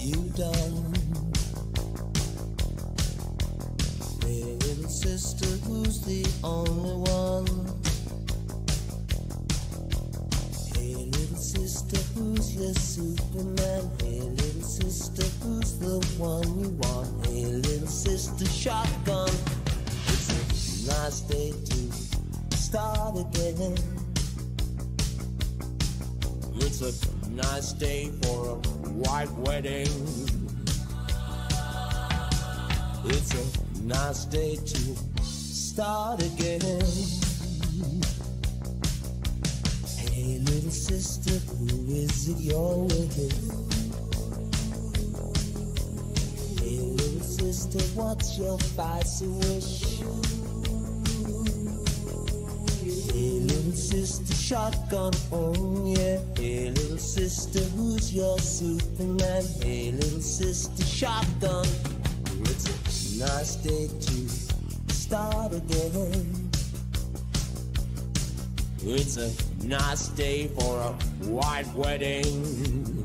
you done? Hey, little sister, who's the only one? Hey, little sister, who's your Superman? Hey, little sister, who's the one you want? Hey, little sister, shotgun. It's a nice day to start again. It's a nice day for a white wedding. It's a nice day to start again. Hey, little sister, who is it you're with? Hey, little sister, what's your spicy wish? Hey, little sister, shotgun, oh yeah. Hey, little sister, who's your Superman? Hey, little sister, shotgun. It's a nice day to start again. It's a nice day for a white wedding.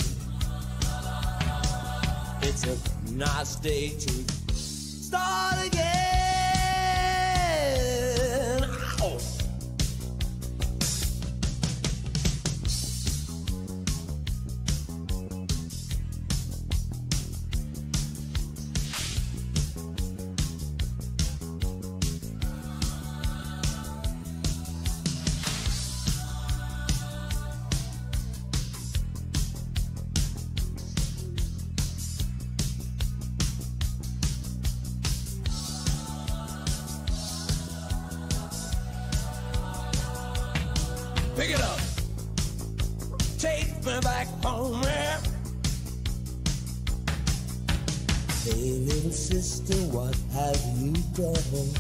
It's a nice day to start again. Ow. Pick it up, take me back home, yeah. Hey, little sister, what have you done?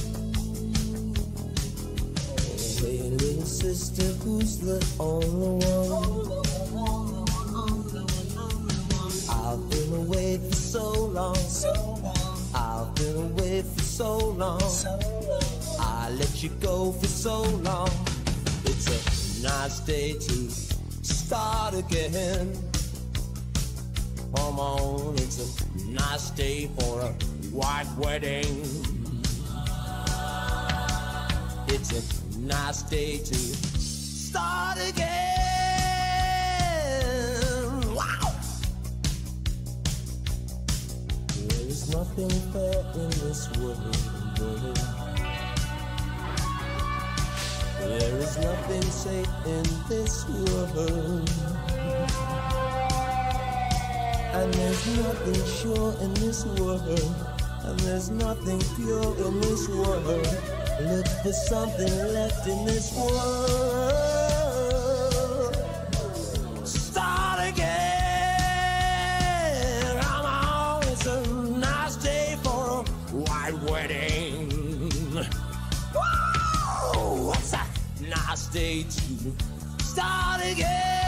Hey, little sister, who's the only one? I've been away for so long. I've been away for so long. I let you go for so long. It's a nice day to start again. Come on, it's a nice day for a white wedding. It's a nice day to start again. Wow! There is nothing fair in this world. There is nothing safe in this world. And there's nothing sure in this world. And there's nothing pure in this world. Look for something left in this world. Start again. Come on, it's a nice day for a white wedding. Whoa, what's that? Nice day to start again.